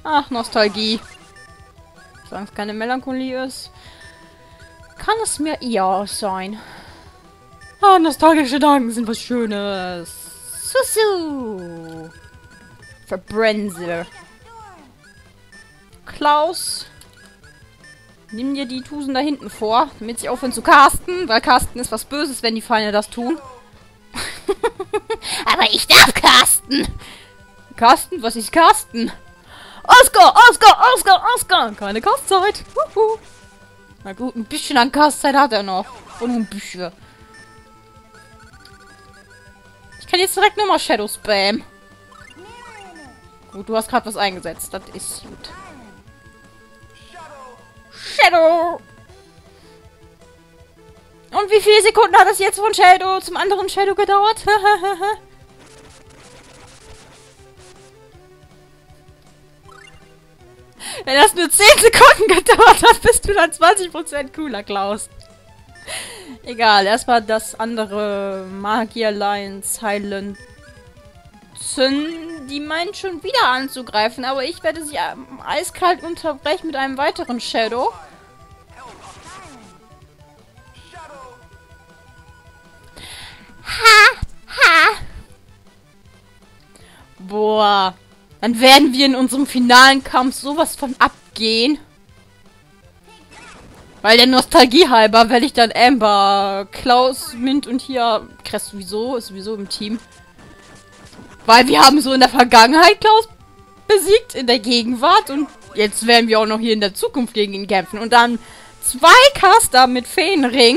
Ach, Nostalgie. Solange es keine Melancholie ist, kann es mir eher sein. Ah, nostalgische Gedanken sind was Schönes. Susu. Verbrenze. Klaus. Nimm dir die Tusen da hinten vor, damit sie aufhören zu casten, weil casten ist was Böses, wenn die Feinde das tun. Aber ich darf casten. Casten? Was ist casten? Oscar, Oscar, Oscar, Oscar. Keine Castzeit. Na gut, ein bisschen an Castzeit hat er noch. Und ein bisschen. Ich kann jetzt direkt nochmal Shadow Spam. Gut, du hast gerade was eingesetzt. Das ist gut. Shadow! Und wie viele Sekunden hat das jetzt von Shadow zum anderen Shadow gedauert? Wenn das nur 10 Sekunden gedauert hat, bist du dann 20% cooler, Klaus. Egal, erstmal das andere Magierlein Silent. Die meint schon wieder anzugreifen, aber ich werde sie eiskalt unterbrechen mit einem weiteren Shadow. Ha! Ha! Boah. Dann werden wir in unserem finalen Kampf sowas von abgehen. Weil der Nostalgie halber werde ich dann Amber, Klaus, Mint und hier Crest sowieso, ist sowieso im Team. Weil wir haben so in der Vergangenheit Klaus besiegt, in der Gegenwart. Und jetzt werden wir auch noch hier in der Zukunft gegen ihn kämpfen. Und dann 2 Caster mit Feenring.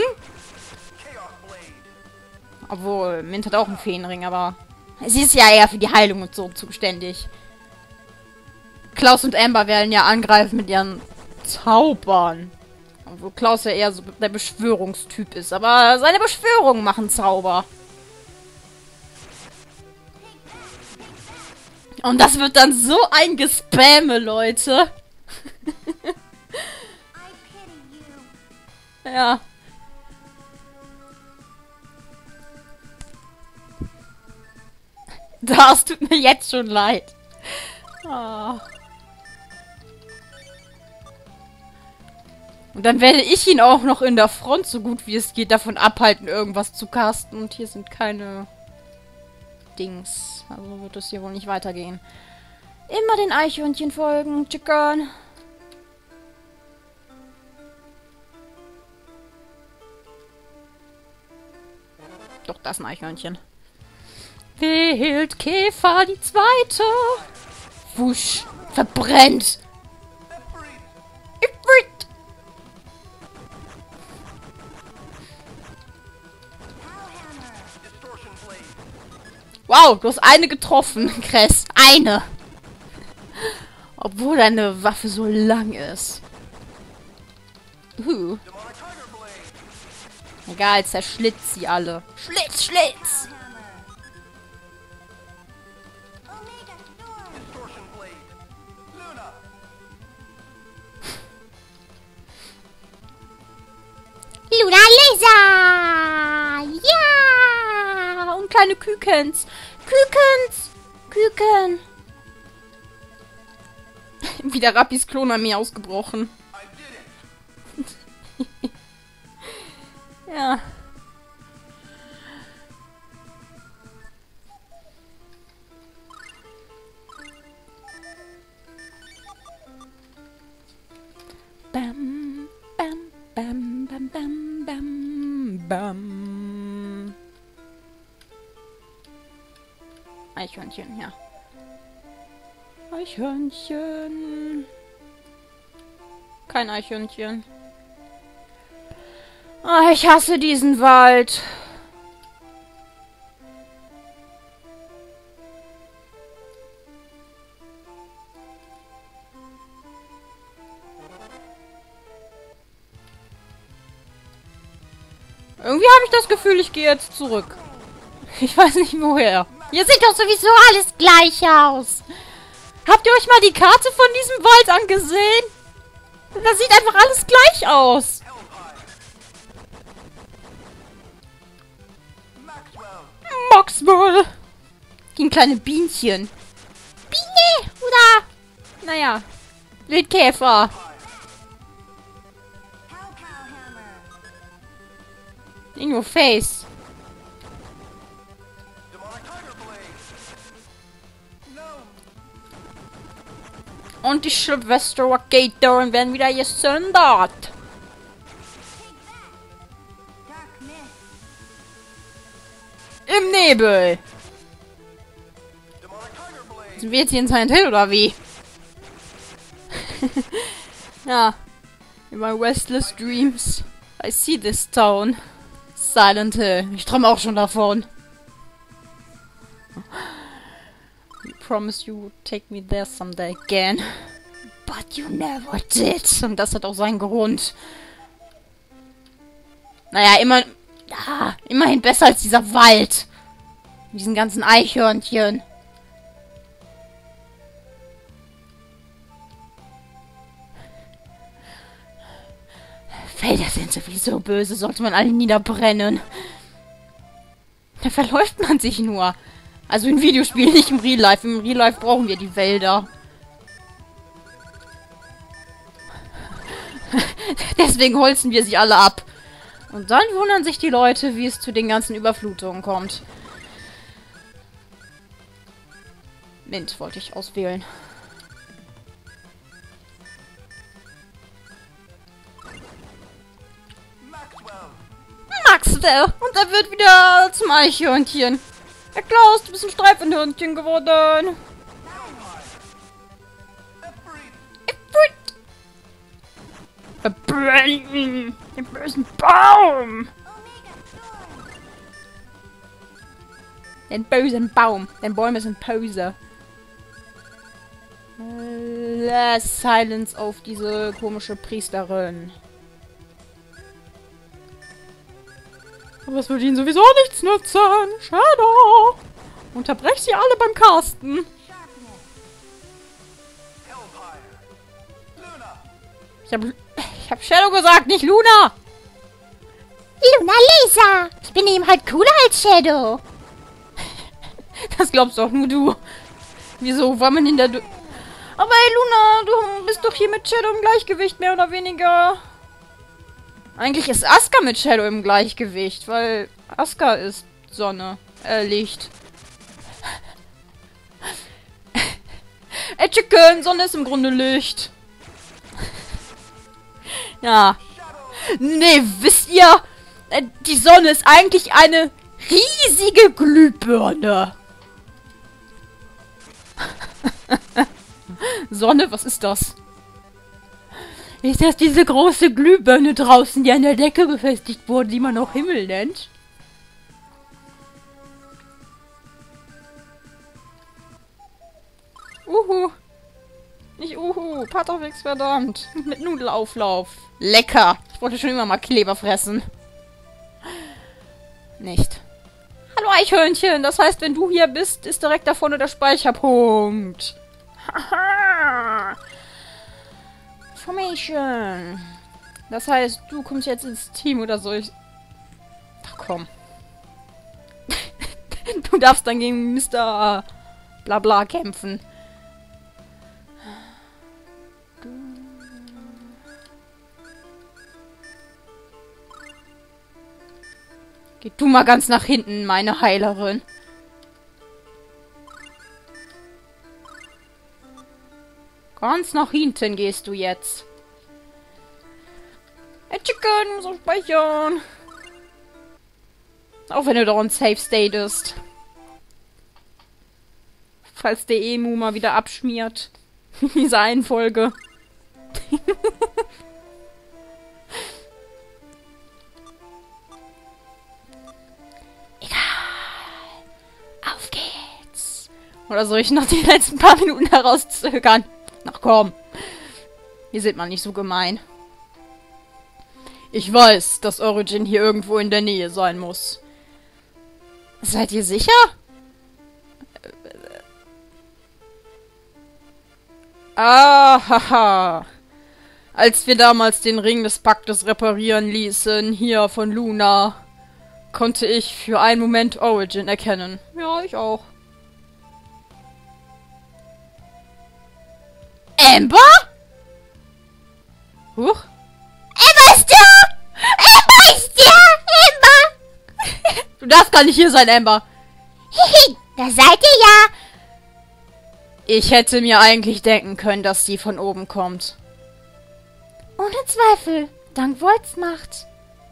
Obwohl, Mint hat auch einen Feenring, aber sie ist ja eher für die Heilung und so zuständig. Klaus und Amber werden ja angreifen mit ihren Zaubern. Obwohl Klaus ja eher so der Beschwörungstyp ist. Aber seine Beschwörungen machen Zauber. Und das wird dann so ein Gespamme, Leute. Ja. Das tut mir jetzt schon leid. Ah. Und dann werde ich ihn auch noch in der Front, so gut wie es geht, davon abhalten, irgendwas zu casten. Und hier sind keine Dings. Also wird es hier wohl nicht weitergehen. Immer den Eichhörnchen folgen, Chicken. Doch, das ist ein Eichhörnchen. Wildkäfer, die zweite. Wusch. Verbrennt. Wow, du hast eine getroffen, Crest. Eine. Obwohl deine Waffe so lang ist. Egal, zerschlitzt sie alle. Schlitz, Schlitz! Luna Laser! Ja! Und kleine Kükens. Kükens! Küken! Wieder Rappis Klonarmee ausgebrochen. Ja. Bam, bam, bam, bam, bam, bam, bam. Eichhörnchen, ja. Eichhörnchen. Kein Eichhörnchen. Ah, ich hasse diesen Wald. Irgendwie habe ich das Gefühl, ich gehe jetzt zurück. Ich weiß nicht woher. Hier sieht doch sowieso alles gleich aus. Habt ihr euch mal die Karte von diesem Wald angesehen? Das sieht einfach alles gleich aus. Maxwell. Gegen kleine Bienchen. Biene oder Naja. Wildkäfer. In your face. Und die Silvester-Raketoren werden wieder gesündert. Im Nebel. Sind wir jetzt hier in Silent Hill oder wie? Ja. In my restless dreams. I see this town. Silent Hill. Ich träume auch schon davon. You promised you would take me there someday again. But you never did. Und das hat auch seinen Grund. Naja, immerhin besser als dieser Wald. Mit diesen ganzen Eichhörnchen. Felder sind sowieso böse, sollte man alle niederbrennen. Da verläuft man sich nur. Also in Videospielen, nicht im Real Life. Im Real Life brauchen wir die Wälder. Deswegen holzen wir sie alle ab. Und dann wundern sich die Leute, wie es zu den ganzen Überflutungen kommt. Mint wollte ich auswählen. Maxwell! Und er wird wieder zum Eichhörnchen. Herr Klaus, du bist ein Streifenhörnchen geworden. Verbrennen! Den bösen Baum! Den bösen Baum. Den Bäume sind böse. Silence auf diese komische Priesterin. Aber es wird ihnen sowieso nichts nützen. Shadow! Unterbrech sie alle beim Casten. Ich hab Shadow gesagt, nicht Luna! Luna Lisa! Ich bin eben halt cooler als Shadow. Das glaubst doch nur du. Wieso war man in der... Aber hey Luna, du bist doch hier mit Shadow im Gleichgewicht, mehr oder weniger. Eigentlich ist Asuka mit Shadow im Gleichgewicht, weil Asuka ist Sonne, Licht. Chicken, Sonne ist im Grunde Licht. Ja. Nee, wisst ihr, die Sonne ist eigentlich eine riesige Glühbirne. Sonne, was ist das? Ist das diese große Glühbirne draußen, die an der Decke befestigt wurde, die man auch Himmel nennt? Nicht Paterfix, verdammt. Mit Nudelauflauf. Lecker. Ich wollte schon immer mal Kleber fressen. Nicht. Hallo Eichhörnchen. Das heißt, wenn du hier bist, ist direkt da vorne der Speicherpunkt. Haha. Formation. Das heißt, du kommst jetzt ins Team oder so. Ach komm. Du darfst dann gegen Mr. Blabla kämpfen. Geh du mal ganz nach hinten, meine Heilerin. Ganz nach hinten gehst du jetzt. Hey Chicken, muss auch speichern. Auch wenn du doch ein Safe State ist. Falls der Emu mal wieder abschmiert. In dieser einen Folge. Auf geht's. Oder soll ich noch die letzten paar Minuten herauszögern? Ach komm. Hier sind man nicht so gemein. Ich weiß, dass Origin hier irgendwo in der Nähe sein muss. Seid ihr sicher? Haha. Als wir damals den Ring des Paktes reparieren ließen, hier von Luna, konnte ich für einen Moment Origin erkennen. Ja, ich auch. Amber? Huch. Amber ist da! Amber ist da! Amber! Du darfst gar nicht hier sein, Amber. Hihi, da seid ihr ja. Ich hätte mir eigentlich denken können, dass sie von oben kommt. Ohne Zweifel. Dank Volts Macht.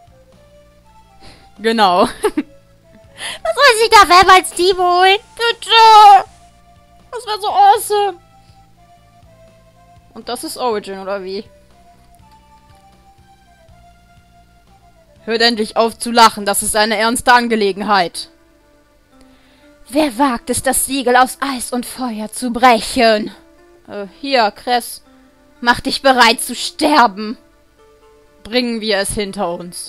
Genau. Was soll sich da wer als Team holen? Bitte! Das wäre so awesome. Und das ist Origin, oder wie? Hört endlich auf zu lachen, das ist eine ernste Angelegenheit. Wer wagt es, das Siegel aus Eis und Feuer zu brechen? Hier, Cress. Mach dich bereit zu sterben. Bringen wir es hinter uns.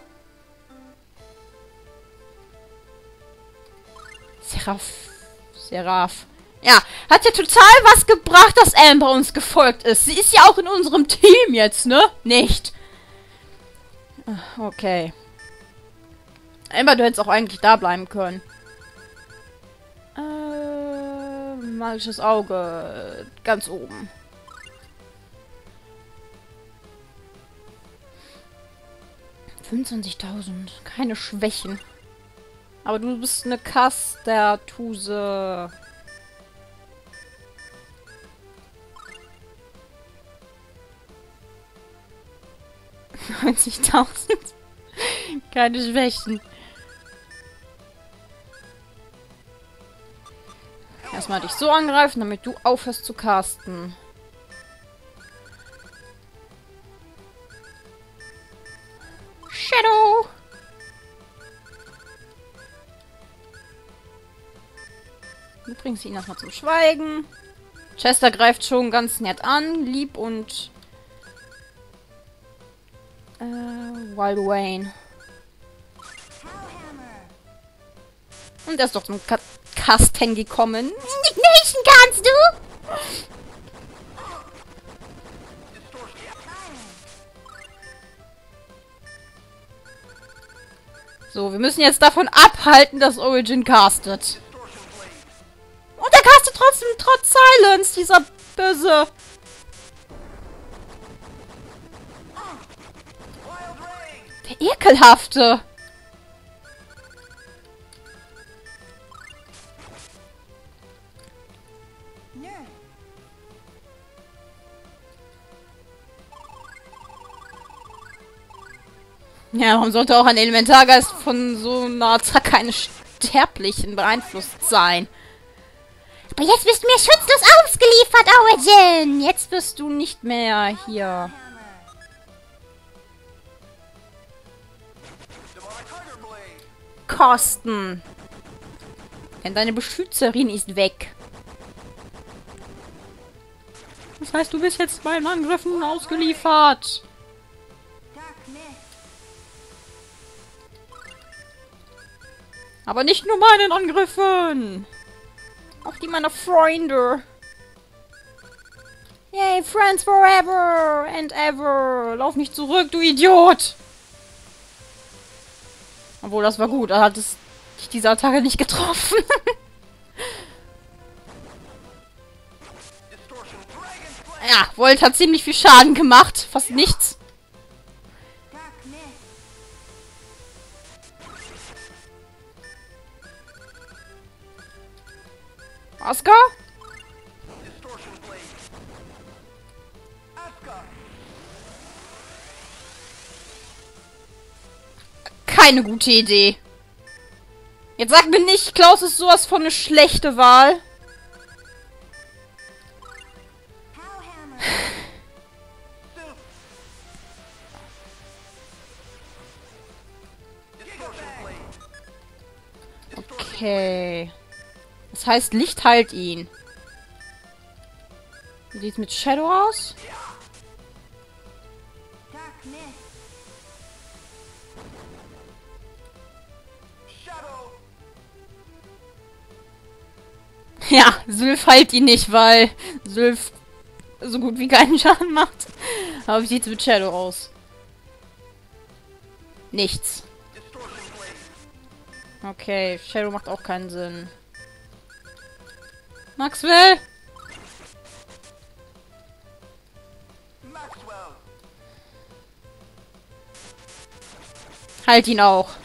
Seraph. Ja, hat ja total was gebracht, dass Amber uns gefolgt ist. Sie ist ja auch in unserem Team jetzt, ne? Nicht. Okay. Amber, du hättest auch eigentlich da bleiben können. Magisches Auge. Ganz oben. $25.000. Keine Schwächen. Aber du bist eine Kastertuse. 90.000. Keine Schwächen. Erstmal dich so angreifen, damit du aufhörst zu casten. Shadow! Du bringst ihn erstmal zum Schweigen. Chester greift schon ganz nett an. Lieb und... Wild Wayne. Und er ist doch zum Casten gekommen. Indignation kannst du? So, wir müssen jetzt davon abhalten, dass Origin castet. Und er castet trotzdem trotz Silence, dieser Böse. Der Ekelhafte. Ja, warum sollte auch ein Elementargeist von so einer Attacke eines Sterblichen beeinflusst sein? Aber jetzt bist du mir schutzlos ausgeliefert, Origin. Jetzt wirst du nicht mehr hier. Kosten. Denn deine Beschützerin ist weg. Das heißt, du bist jetzt meinen Angriffen ausgeliefert. Aber nicht nur meinen Angriffen. Auch die meiner Freunde. Yay, friends forever and ever. Lauf nicht zurück, du Idiot. Obwohl, das war gut. Er hat es diese Attacke nicht getroffen. Ja, Volt hat ziemlich viel Schaden gemacht. Fast nichts. Oscar? Keine gute Idee. Jetzt sag mir nicht, Klaus ist sowas von eine schlechte Wahl. Okay. Das heißt, Licht heilt ihn. Wie sieht's mit Shadow aus? Ja, Sylph heilt ihn nicht, weil Sylph so gut wie keinen Schaden macht. Aber wie sieht's mit Shadow aus? Nichts. Okay, Shadow macht auch keinen Sinn. Maxwell? Halt ihn auch.